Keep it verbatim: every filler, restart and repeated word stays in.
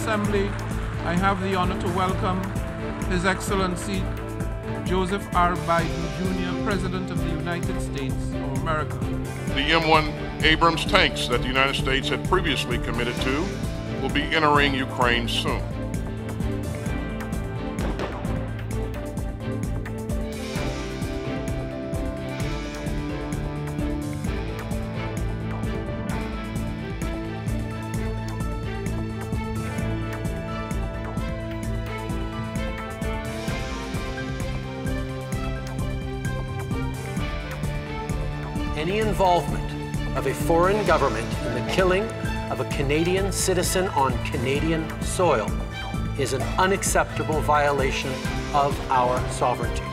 Assembly, I have the honor to welcome His Excellency Joseph R. Biden, Junior President of the United States of America. The M one Abrams tanks that the United States had previously committed to will be entering Ukraine soon. Any involvement of a foreign government in the killing of a Canadian citizen on Canadian soil is an unacceptable violation of our sovereignty.